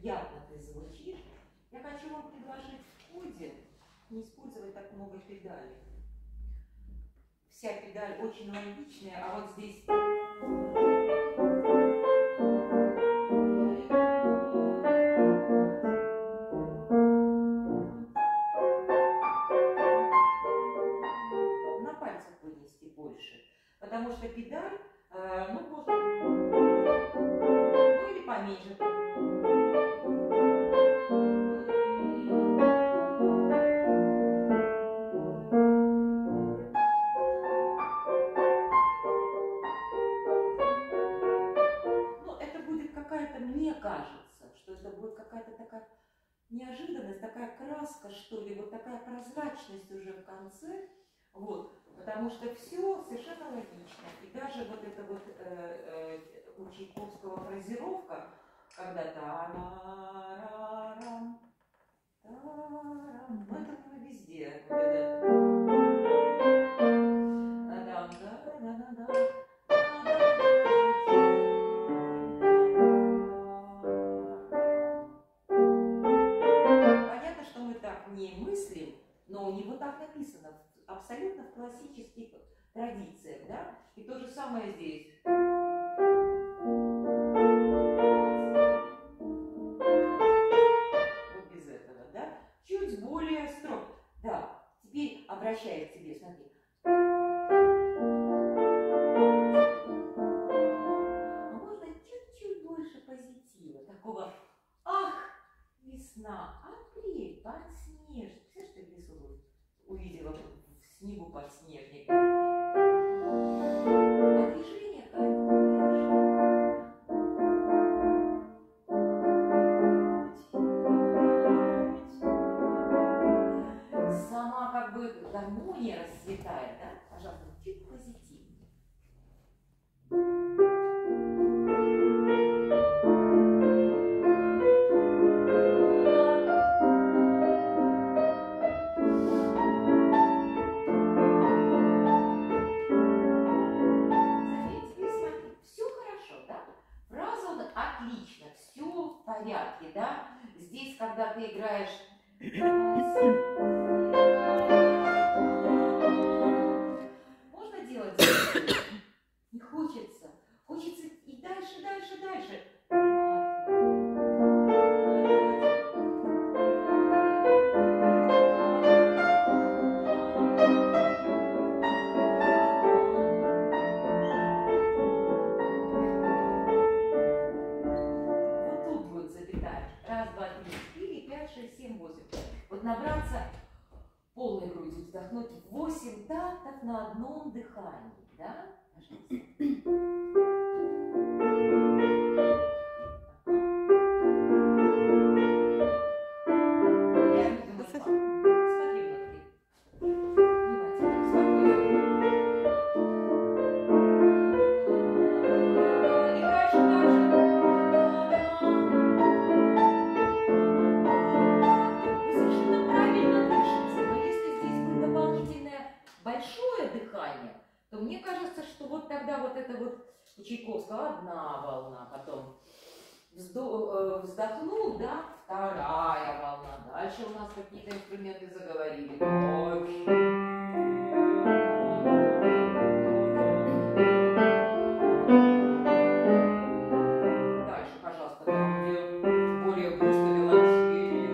приятно ты звучишь, я хочу вам предложить в ходе не использовать так много педалей. Вся педаль очень логичная, а вот здесь... На пальцах вынести больше, потому что педаль, ну, можно... Ну, или поменьше. Мне кажется, что это будет какая-то такая неожиданность, такая краска, что ли, вот такая прозрачность уже в конце, вот, потому что все совершенно логично. И даже вот эта вот у Чайковского фразировка, когда та-ра-ра-рам, та-рам, ну это было везде. Вот это. Не мыслим, но у него так написано, абсолютно в классических традициях, да? И то же самое здесь. Вот без этого, да? Чуть более строго. Да, теперь обращаясь к тебе, смотри. А можно чуть-чуть больше позитива, такого, ах, весна, апрель, подснежник. Представляешь, ты в лесу увидела в снегу подснежника. А движение, конечно. Сама как бы гармония расцветает, да? Пожалуйста, чуть позитивнее. Отлично, все в порядке, да? Здесь, когда ты играешь... Можно делать? Не хочется. Хочется и дальше, дальше, дальше. Раз, два, три, четыре, пять, шесть, семь, восемь. Вот набраться полной грудью, вдохнуть 8 тактов на одном дыхании. Да? Пожалуйста. Я не думаю, смотри внутри. Внимательно, спокойно. И дальше, дальше. Большое дыхание, то мне кажется, что вот тогда вот это вот у Чайковского одна волна, потом вздохнул, да, вторая волна, дальше у нас какие-то инструменты заговорили. Дальше, пожалуйста, там, где более густо виолончели.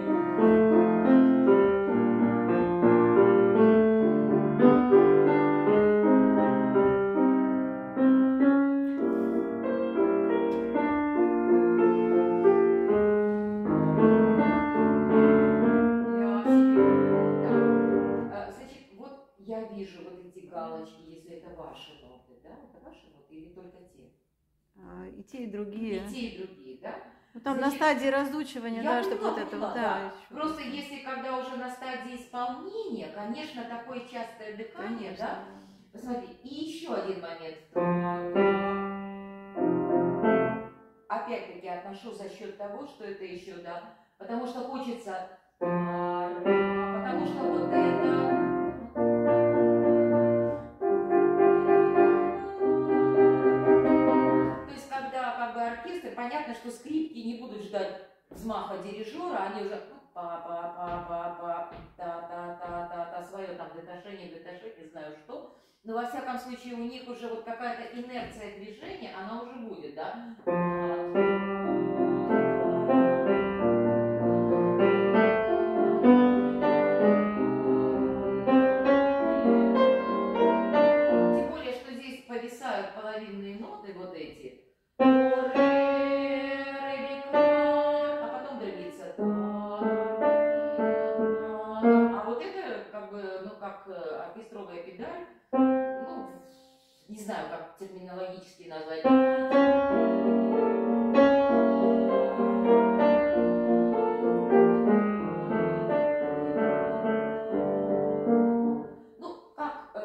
Я вижу вот эти галочки, если это ваши ноты, да? Это ваши ноты или только те? И те, и другие. И те, и другие, да? Ну, там на стадии разучивания, да, чтобы вот это вот, да. Просто если когда уже на стадии исполнения, конечно, такое частое дыхание, конечно, да? Посмотри, и еще один момент. Опять-таки отношу за счет того, что это еще, да, потому что хочется, потому что вот это... То есть, когда как бы оркестр, понятно, что скрипки не будут ждать взмаха дирижера, они уже па-па-па-па-па, та-та-та-та-та, свое там деташение, не знаю что. Но во всяком случае у них уже вот какая-то инерция движения, она уже будет, да? Тем более, что здесь повисают половинные ноты вот эти. А потом дробится. А вот это как бы, ну как оркестровая педаль, ну, не знаю, как терминологически назвать. Ну, как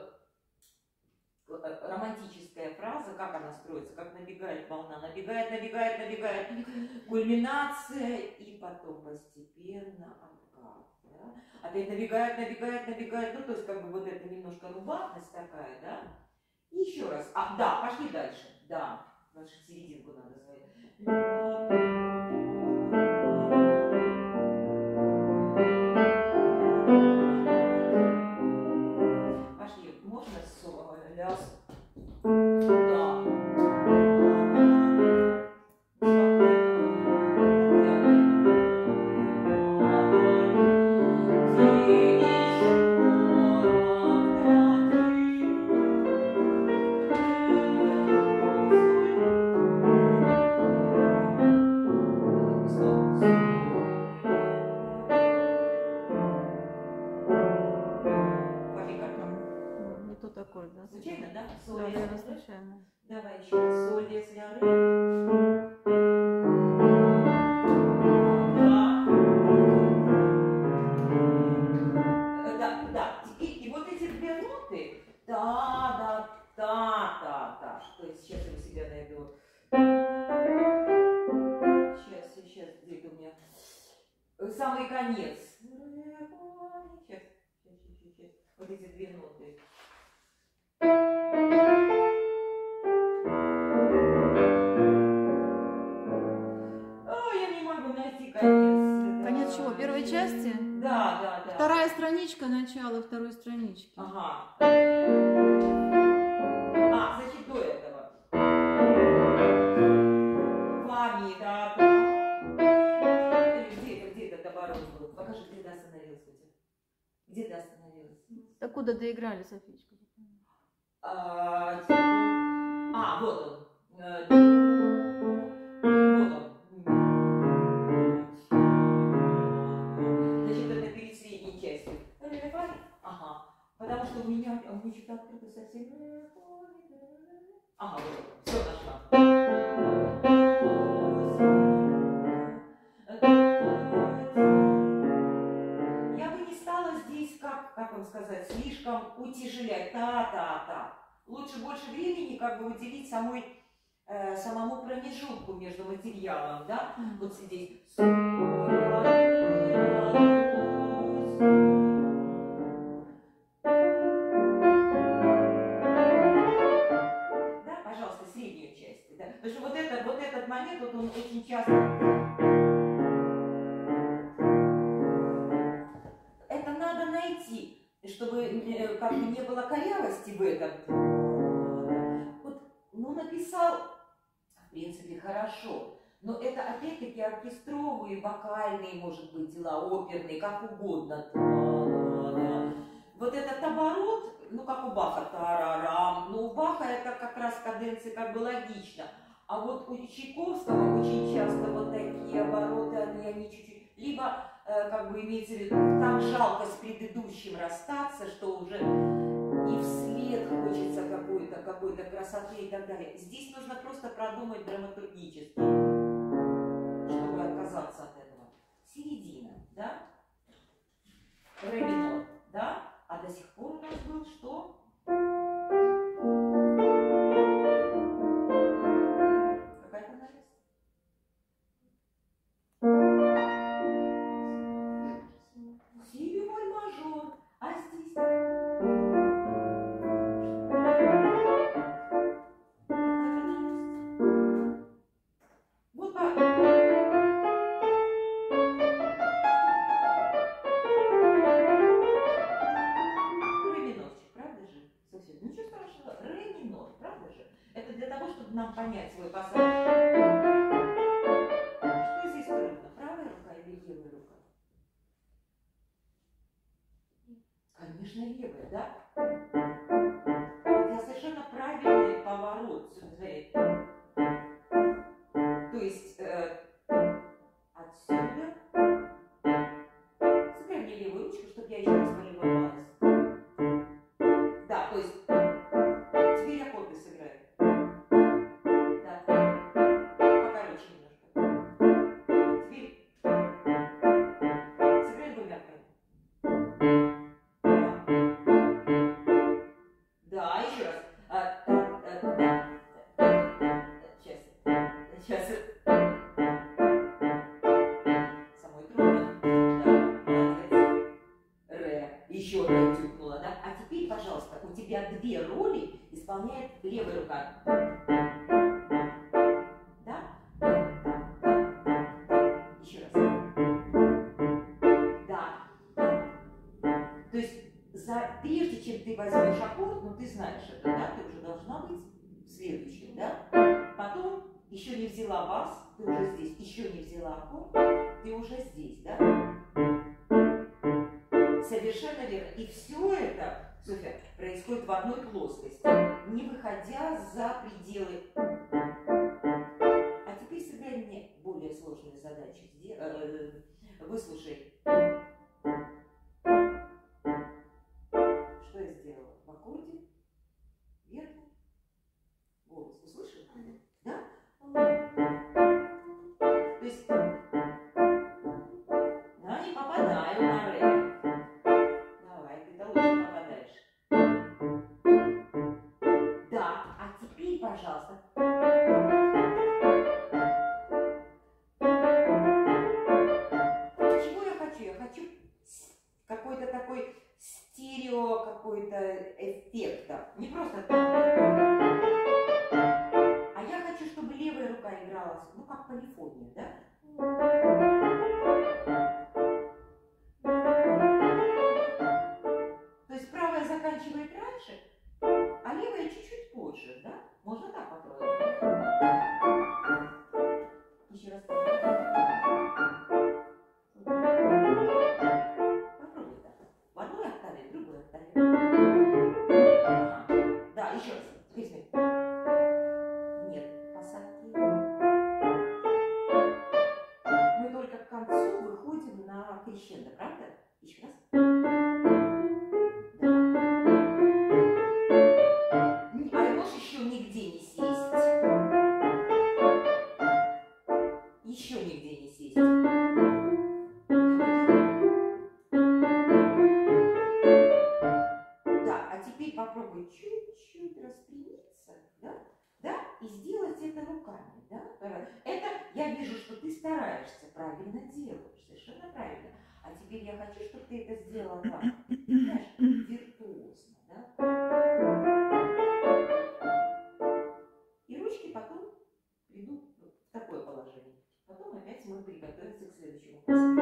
романтическая фраза, как она строится, как набегает волна, набегает, набегает, набегает, кульминация и потом постепенно откат. Да? Опять набегает, набегает, набегает, ну то есть как бы вот это немножко рубатность такая, да? И еще раз, да, пошли дальше, да, нашу серединку надо звать. Пошли, можно ляс? Да. Аккорд, да? Случайно, да? Да, Соль, наверное, случайно. Давай еще раз. Соль, ля, си, ля, ре. Да. Да. И вот эти две ноты. Да. То есть сейчас я у себя найду. Сейчас, где-то у меня самый конец. Сейчас. Вот эти две ноты. Я не могу найти конец. Конец чего? Первой части? Да. Вторая страничка, начало второй странички. Ага. Значит, до этого. Фами, да. Где-то оборот был. Покажи, где ты остановилась. Где ты остановилась? Докуда доиграли, Софичка? Вот он. Значит, это перед средней частью. Ага. Потому что у меня что-то открыто совсем. Ага, вот. Все нашла. Я бы не стала здесь, как вам сказать, слишком утяжелять. Та. Лучше больше времени как бы уделить самому промежутку между материалом, да? Вот здесь. Да, пожалуйста, среднюю часть. Да? Потому что вот этот момент, вот он очень часто... Это надо найти, чтобы как бы не было корявости в этом. Вот, написал, в принципе, хорошо. Но это опять-таки оркестровые, вокальные, может быть, дела, оперные, как угодно. Вот этот оборот, как у Баха, тарарам, но у Баха это как раз каденции как бы логично. А вот у Чайковского очень часто вот такие обороты, они чуть-чуть, либо, как бы имеется в виду, там жалко с предыдущим расстаться, что уже и вслед хочется какой-то красоты и так далее. Здесь нужно просто продумать драматургически, чтобы отказаться от этого. Середина, да? Ре минор, да? А до сих пор у нас был что? Какая тональность? Си бемоль мажор. А здесь? Вот нам понять свой пассаж. Что здесь трудно? Правая рука или левая рука? Конечно, левая, да? Это совершенно правильный поворот сюда. То есть отсюда. Сыграй мне левую ручку, чтобы я еще раз полюбовалась. Да, то есть теперь аккорды сыграю. Да, покороче немножко. Теперь сыграй двумя аккордами. Да, еще раз. Сейчас. Самой трудно. Да, молодец. Ре. Еще одна тюкнула, да? А теперь, пожалуйста, у тебя две роли исполняет левая рука. Да? Еще раз. Да. То есть прежде чем ты возьмешь аккорд, ну ты знаешь это, да, ты уже должна быть в следующем, да? Потом еще не взяла бас, ты уже здесь, еще не взяла аккорд, ты уже здесь, да? Совершенно верно. И все это, Софья, происходит в одной плоскости, не выходя за пределы. А теперь сыграй мне более сложную задачу. Выслушай. Что я сделала? В аккорде верхний голос. Услышал? Да? То есть, да, не попадаю на ре. Давай, ты-то лучше попадаешь. Да, а теперь, пожалуйста. Чего я хочу? Я хочу какой-то такой стерео, какой-то эффекта. Не просто так. А я хочу, чтобы левая рука игралась, ну, как полифония, да? То есть правая заканчивает раньше, а левая чуть-чуть позже, да? Можно так попробовать. Еще раз. Попробуй так. В одной октаве, в другой октаве. Ага. Да, еще раз. Теперь смотри. Нет, посадки. Мы только к концу выходим на крещендо, правда? Еще раз. Да. А можешь еще нигде не сесть? Еще нигде не сесть. Да, а теперь попробуй чуть-чуть распрямиться, да? Да? И сделать это руками, да? Это я вижу, что ты стараешься, правильно делаешь, совершенно правильно. А теперь я хочу, чтобы ты это сделала так, знаешь, виртуозно, да? И ручки потом придут в такое положение. Потом опять мы приготовимся к следующему пассажу.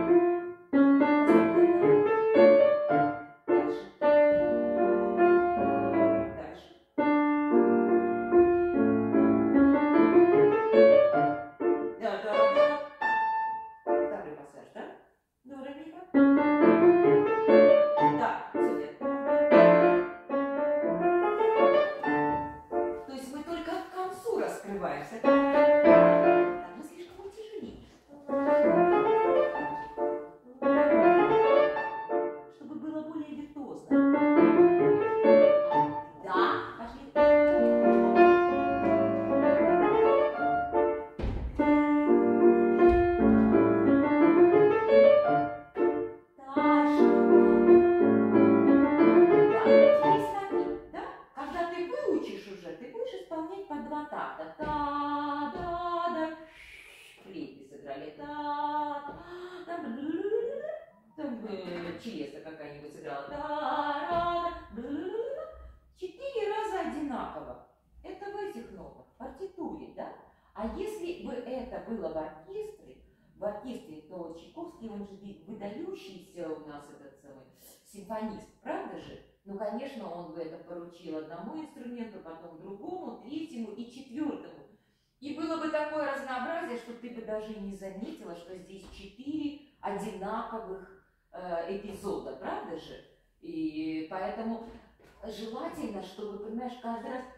Челеста какая-нибудь сыграла. 4 раза одинаково. Это в этих нотах, в партитуре, да? А если бы это было в оркестре, то Чайковский, он же выдающийся у нас этот самый симфонист, правда же? Ну, конечно, он бы это поручил одному инструменту, потом другому, третьему и четвертому. И было бы такое разнообразие, что ты бы даже не заметила, что здесь 4 одинаковых эпизода, правда же? И поэтому желательно, чтобы, понимаешь, каждый раз...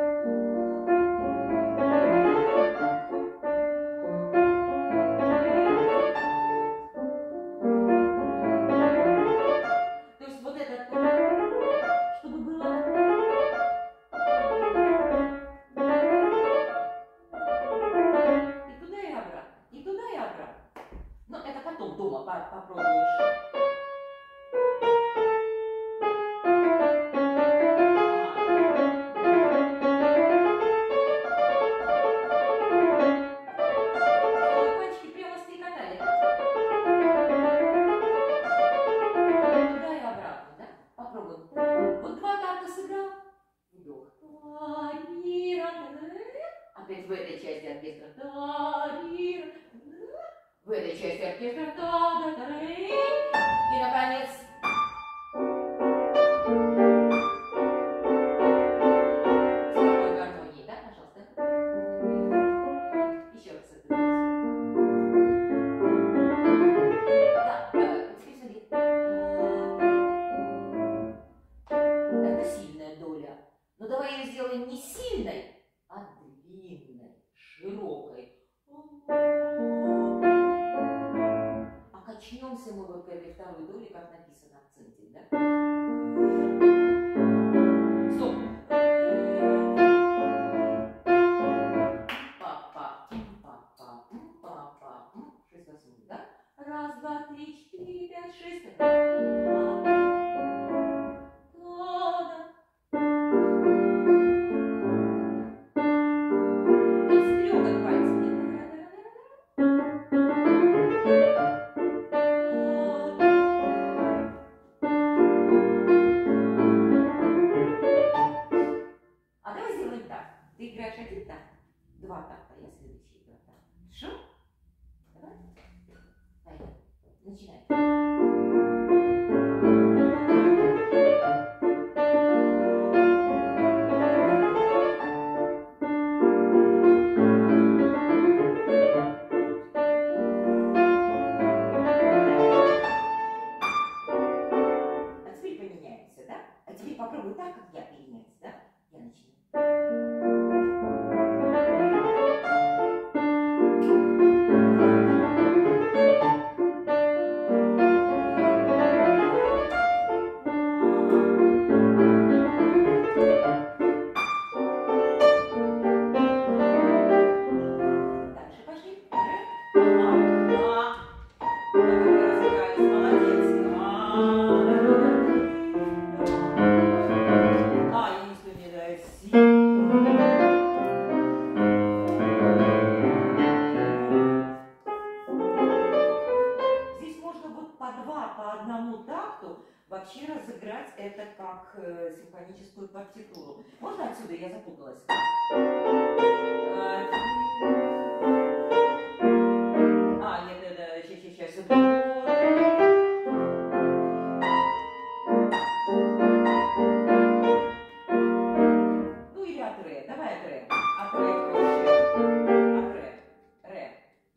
То есть вот это, чтобы было... И туда, и обратно. И туда, и обратно. Но это потом дома попробуешь. Опять в этой части оркестра. В этой части оркестра. И, наконец, с такой гармонией, да, пожалуйста? Еще раз это. Да, теперь смотри. Это сильная доля. Но давай ее сделаем не сильной, а длинной, широкой. А качнемся мы вот к этой второй доле, как написано в акценте, да? Стоп. Па-па, па-па, па-па. 6/8, да? 1, 2, 3, 4, 5, 6. Ты играешь один такт, 2 такта, я следующий 2 такта. Хорошо? Давай. Поехали. Начинай. А теперь поменяемся, да? А теперь попробуй так, как я переменяться, да? Я начинаю. Вообще разыграть это как симфоническую партитуру. Можно отсюда? Я запуталась. Нет, это сейчас. Ну или от ре. Давай от ре. От ре проще. От ре. Ре.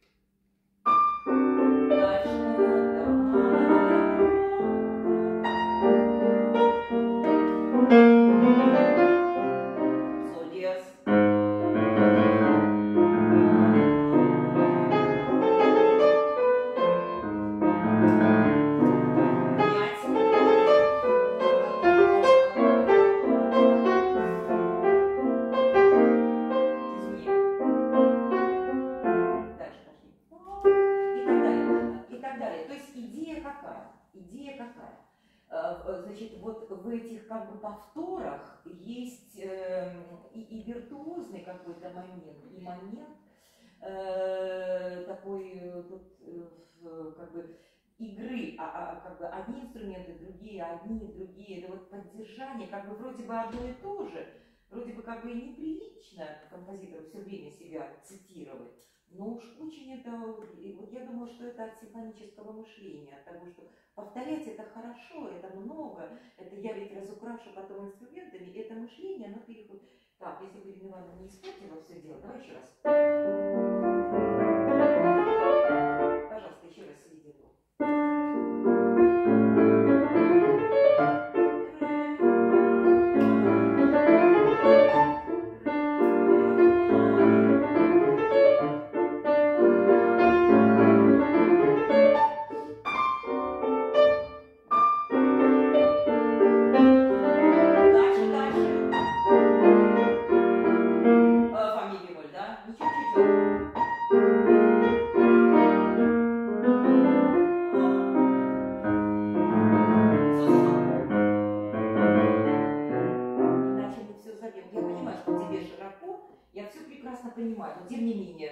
Идея какая? Значит, вот в этих как бы повторах есть и виртуозный какой-то момент, и момент такой как бы игры, как бы одни инструменты, другие, одни, другие, это вот поддержание, как бы вроде бы одно и то же, вроде бы как бы и неприлично композитору все время себя цитировать, Ну уж очень это, и вот я думаю, что это от симфонического мышления, от того, что повторять это хорошо, это много, это я ведь разукрашу потом инструментами, это мышление, оно переходит. Так, если бы Ирина Ивановна не испортила все дело, давай еще раз. Пожалуйста, еще раз середину. Понимаю, но тем не менее,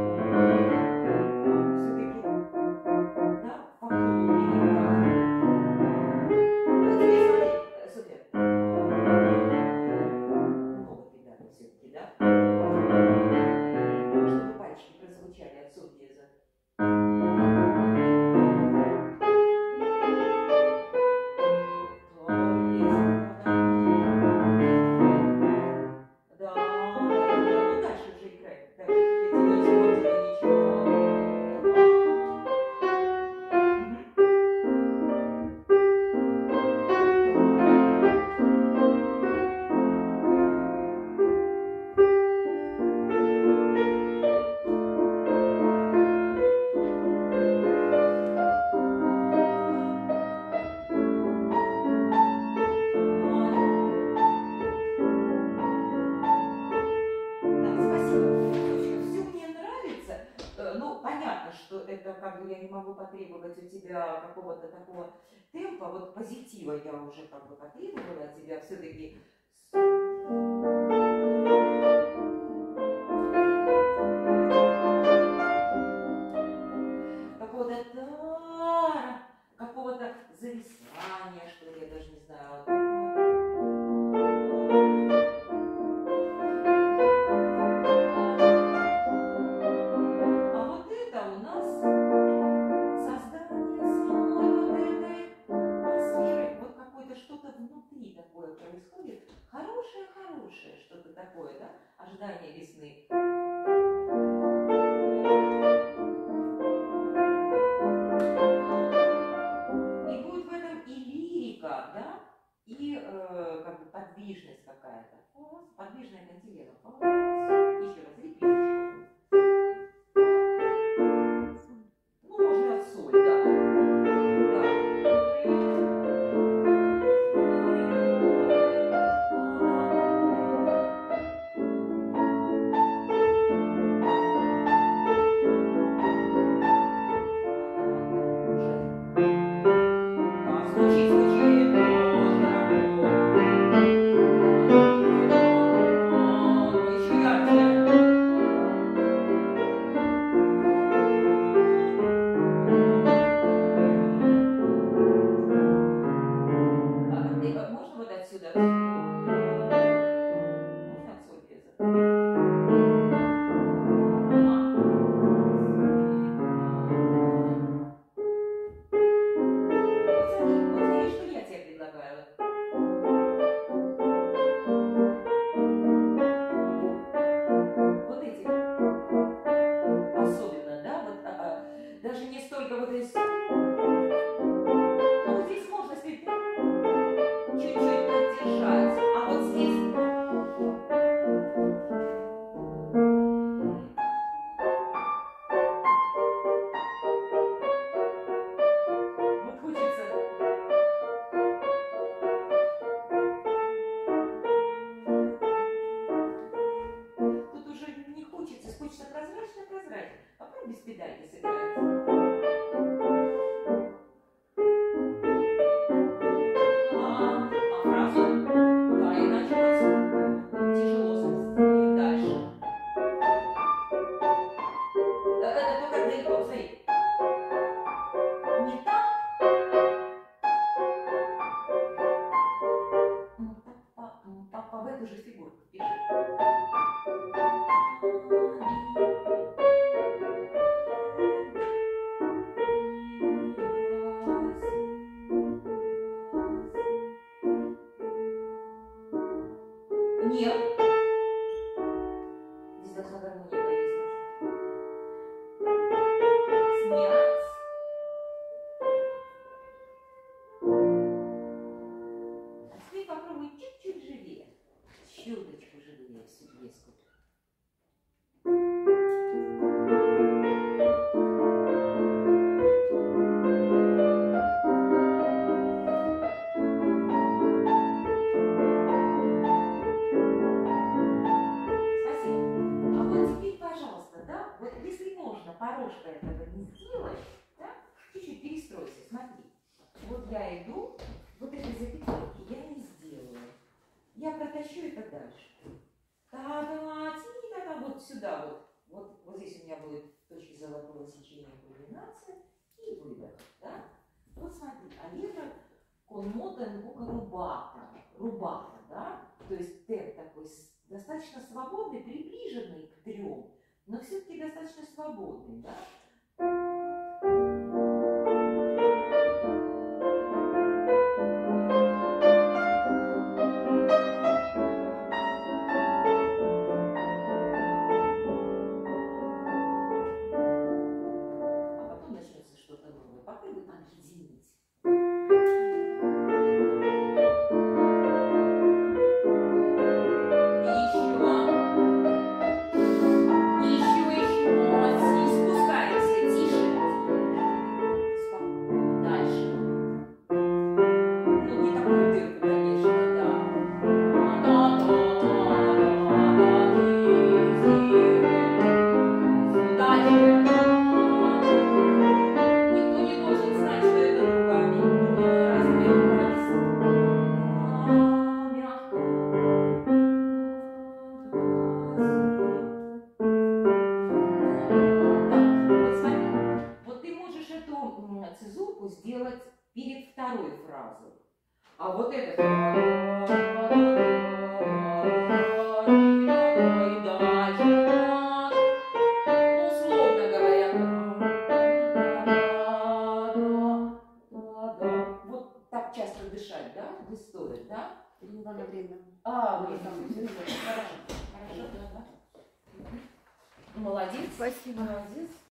все-таки, да, поклонники, теперь смотри, супер, много педалей все-таки, да, чтобы пальчики прозвучали от сольеза. Я не могу потребовать у тебя какого-то такого темпа, вот позитива я уже как бы потребовала от тебя все-таки. Какого-то какого-то зависания, что ли, я даже не знаю. Хорошее что-то такое, да? Ожидание весны. И будет в этом и лирика, да? И как бы подвижность какая-то. Подвижная кантилена. Еще раз, репетичку. Ну, можно соль, да. В эту же фигурку пиши. Здесь должна гармония повиснуть. Снять. А теперь попробуй чуть-чуть живее. Чуточку живее всю блеску. Порожка этого не сделать, да? Чуть-чуть перестройся, смотри. Вот я иду, вот этой запятойки я не сделаю. Я протащу это дальше. Та-да-та-да, вот сюда вот. Вот здесь у меня будет точки золотого сечения кульминация и выдох, да? Вот смотри, аллегро con moto in buca rubata. Рубата, да? То есть темп такой достаточно свободный, приближенный к трем, но все-таки достаточно свободный, да? А потом начнется что-то новое. Попробуй объединить. Цезурку сделать перед второй фразой. А вот это условно говоря, вот так часто дышать, да, не стоит, да? Не надо время. Вот там, хорошо, да. Молодец. Спасибо. Молодец.